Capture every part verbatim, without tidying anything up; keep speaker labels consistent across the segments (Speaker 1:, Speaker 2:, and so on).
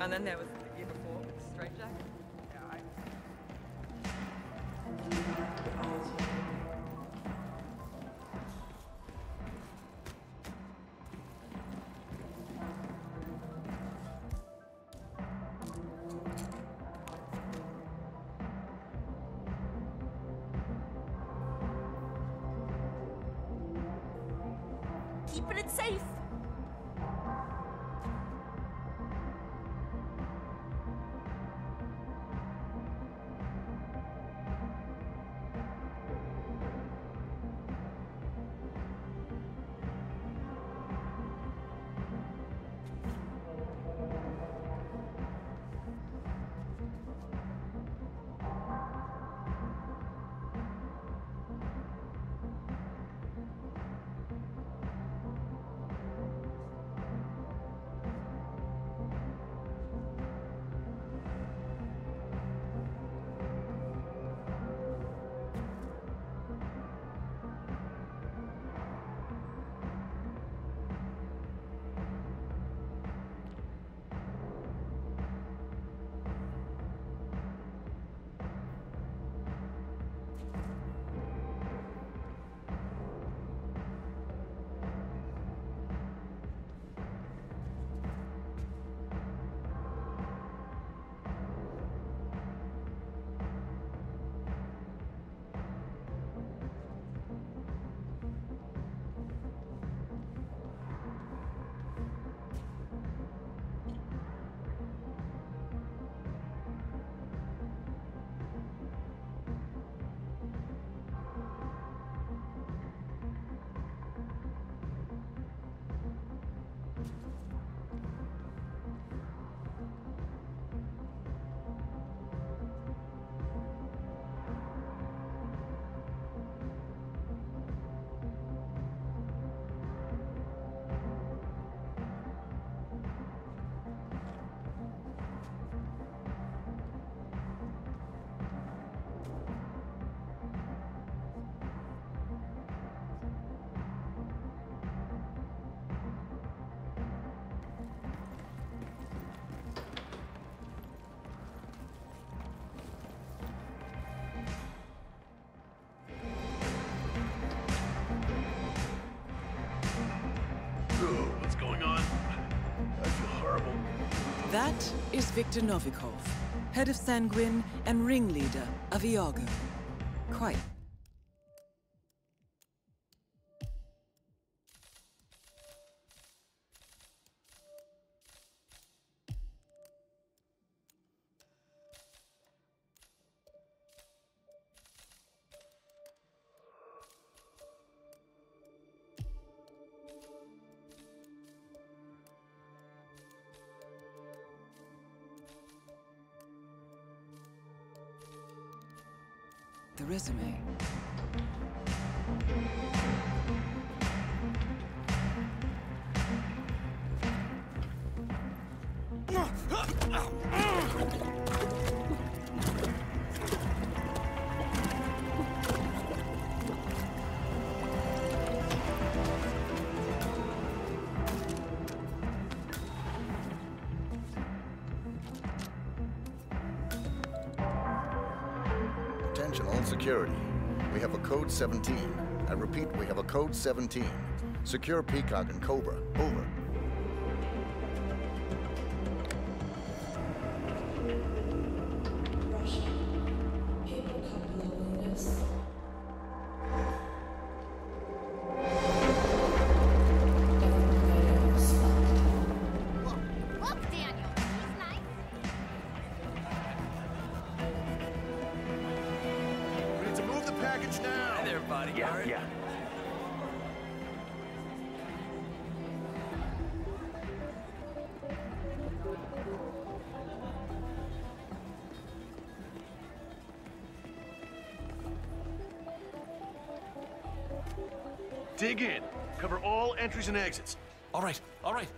Speaker 1: And then there was the year before with Straight Jacket.
Speaker 2: Yeah, I...
Speaker 3: Keeping it safe.
Speaker 4: What's going on? I feel horrible.
Speaker 5: That is Viktor Novikov, head of Sanguine and ringleader of Iago. Quite. The resume.
Speaker 6: Attention all security. We have a code seventeen. I repeat, we have a code seventeen. Secure Peacock and Cobra. Over.
Speaker 2: Yeah, yeah.
Speaker 4: Dig in. Cover all entries and exits.
Speaker 7: All right, all right.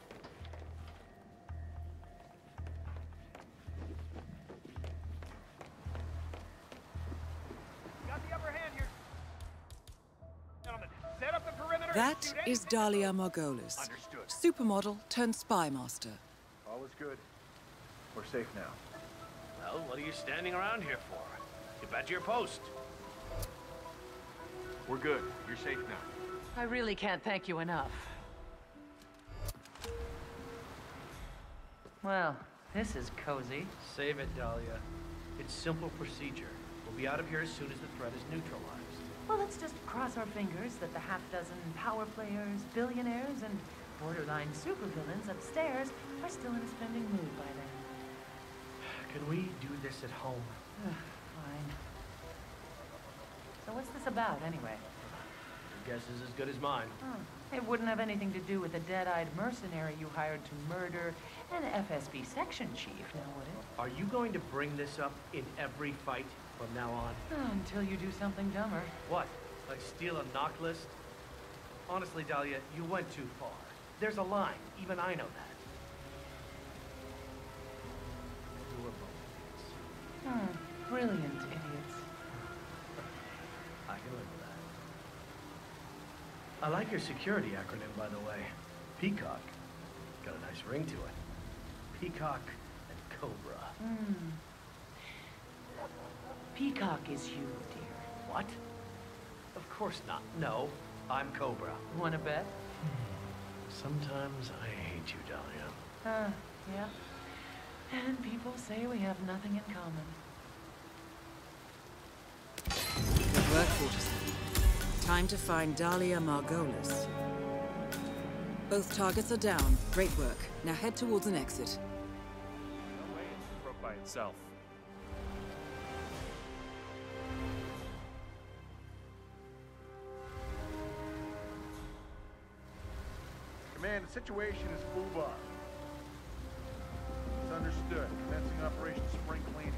Speaker 2: Got the upper hand here. Gentlemen, set up the perimeter.
Speaker 5: That is Dalia Margolis,
Speaker 2: Understood.
Speaker 5: supermodel turned spy master.
Speaker 2: All is good.
Speaker 3: We're safe now.
Speaker 4: Well, what are you standing around here for? Get back to your post.
Speaker 3: We're good. You're safe now.
Speaker 7: I really can't thank you enough. Well, this is cozy.
Speaker 8: Save it, Dahlia. It's simple procedure. We'll be out of here as soon as the threat is neutralized.
Speaker 7: Well, let's just cross our fingers that the half-dozen power players, billionaires, and borderline supervillains upstairs are still in a spending mood by then.
Speaker 8: Can we do this at home?
Speaker 7: Fine. So what's this about, anyway?
Speaker 8: Your guess is as good as mine.
Speaker 7: Oh, it wouldn't have anything to do with the dead-eyed mercenary you hired to murder an F S B section chief, now would it?
Speaker 8: Are you going to bring this up in every fight from now on?
Speaker 7: Oh, until you do something dumber.
Speaker 8: What? Like steal a knock list? Honestly, Dahlia, you went too far. There's a line. Even I know that. You were both idiots.
Speaker 7: Hmm, brilliant idiots.
Speaker 8: I can live with that. I like your security acronym, by the way. Peacock. Got a nice ring to it. Peacock and Cobra.
Speaker 7: Hmm. Peacock is you, dear.
Speaker 8: What? Of course not. No, I'm Cobra.
Speaker 7: Wanna bet?
Speaker 8: Sometimes I hate you, Dahlia.
Speaker 7: Huh, yeah. And people say we have nothing in common.
Speaker 5: Good work, Fortison. Time to find Dahlia Margolis. Both targets are down. Great work. Now head towards an exit.
Speaker 3: No way it broke by itself. Command, the situation is full bar. It's understood. Commencing Operation Spring Cleaning.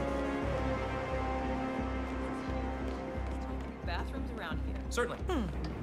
Speaker 1: Bathrooms around here.
Speaker 9: Certainly.